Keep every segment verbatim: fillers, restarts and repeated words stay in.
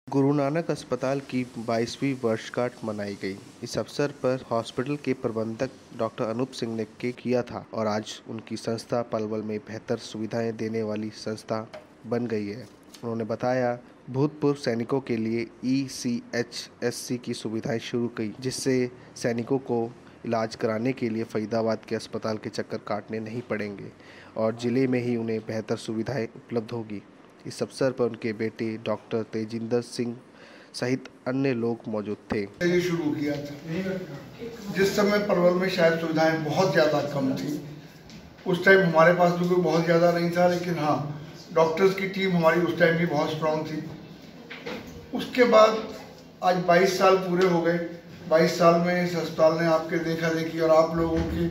गुरु नानक अस्पताल की बाईसवीं वर्षगांठ मनाई गई। इस अवसर पर हॉस्पिटल के प्रबंधक डॉक्टर अनूप सिंह ने केक किया था और आज उनकी संस्था पलवल में बेहतर सुविधाएं देने वाली संस्था बन गई है। उन्होंने बताया, भूतपूर्व सैनिकों के लिए ई सी एच एस सी की सुविधाएं शुरू की, जिससे सैनिकों को इलाज कराने के लिए फरीदाबाद के अस्पताल के चक्कर काटने नहीं पड़ेंगे और जिले में ही उन्हें बेहतर सुविधाएं उपलब्ध होगी। इस अवसर पर उनके बेटे डॉक्टर तेजिंदर सिंह सहित अन्य लोग मौजूद थे। ये शुरू किया था जिस समय पलवल में शायद सुविधाएं बहुत ज़्यादा कम थी। उस टाइम हमारे पास भी कोई बहुत ज़्यादा नहीं था, लेकिन हाँ, डॉक्टर्स की टीम हमारी उस टाइम भी बहुत स्ट्रांग थी। उसके बाद आज बाईस साल पूरे हो गए। बाईस साल में इस अस्पताल ने आपके देखा देखी और आप लोगों की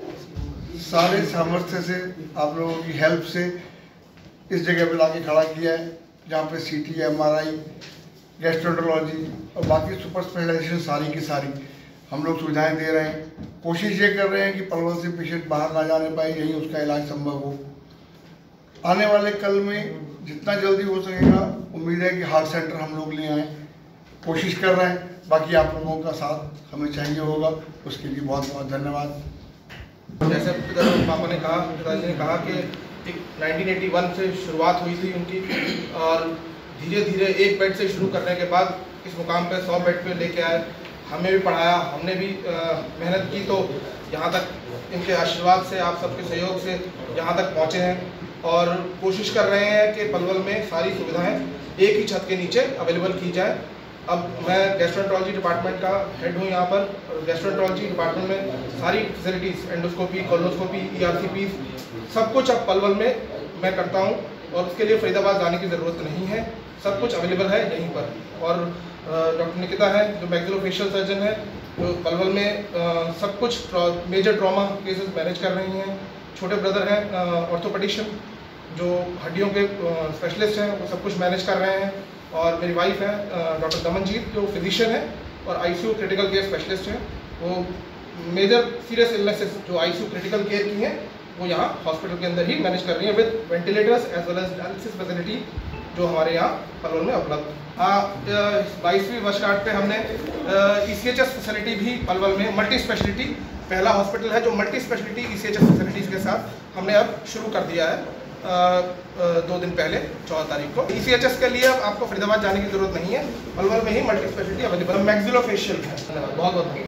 सारे सामर्थ्य से, आप लोगों की हेल्प से इस जगह पे लाके खड़ा किया है, जहाँ पे C T, M R I, gastroenterology और बाकी सुपर स्पेशलाइजेशन सारी की सारी हम लोग सुविधाएं दे रहे हैं। कोशिश ये कर रहे हैं कि पलवल से पेशेंट बाहर ना जाने पाए, यहीं उसका इलाज संभव हो। आने वाले कल में जितना जल्दी हो सकेगा, उम्मीद है कि हार्ट सेंटर हम लोग ले आएँ, कोशिश कर रहे हैं। बाकी आप लोगों का साथ हमें चाहिए होगा, उसके लिए बहुत बहुत धन्यवाद। जैसे पापा ने कहा, पिताजी ने कहा कि उन्नीस सौ इक्यासी से शुरुआत हुई थी उनकी, और धीरे धीरे एक बेड से शुरू करने के बाद इस मुकाम पे सौ बेड पे लेके आए। हमें भी पढ़ाया, हमने भी आ, मेहनत की, तो यहाँ तक इनके आशीर्वाद से, आप सबके सहयोग से यहाँ तक पहुँचे हैं और कोशिश कर रहे हैं कि पलवल में सारी सुविधाएं एक ही छत के नीचे अवेलेबल की जाए। अब मैं गैस्ट्रोएंटरोलॉजी डिपार्टमेंट का हेड हूँ यहाँ पर, और गैस्ट्रोएंटरोलॉजी डिपार्टमेंट में सारी facilities, endoscopy, colonoscopy, E R C P, सब कुछ अब पलवल में मैं करता हूँ और उसके लिए फरीदाबाद जाने की ज़रूरत नहीं है, सब कुछ अवेलेबल है यहीं पर। और डॉक्टर निकिता है जो मैक्सिलोफेशियल सर्जन है, जो पलवल में आ, सब कुछ मेजर ट्रॉमा केसेस मैनेज कर रही हैं। छोटे ब्रदर हैं ऑर्थोपेडिशियन, जो हड्डियों के स्पेशलिस्ट हैं, वो सब कुछ मैनेज कर रहे हैं। और मेरी वाइफ है डॉक्टर दमनजीत, जो फिजिशियन है और I C U critical care specialist हैं। वो मेजर सीरियस इलनेसेस जो I C U critical care की हैं, वो यहाँ हॉस्पिटल के अंदर ही मैनेज कर रही हैं with ventilators as well as dialysis facility, जो हमारे यहाँ पलवल में उपलब्ध। हाँ, बाईसवीं वर्षगांठ पे हमने E C H S facility भी पलवल में, मल्टी स्पेशलिटी, पहला हॉस्पिटल है जो multi speciality E C H S facilities के साथ हमने अब शुरू कर दिया है। आ, आ, दो दिन पहले चौदह तारीख को ई सी एच एस के लिए अब आपको फरीदाबाद जाने की जरूरत नहीं है, पलवल में ही मल्टी स्पेशलिटी अवेलेबल। मैक्सिलोफेशियल है। बहुत बहुत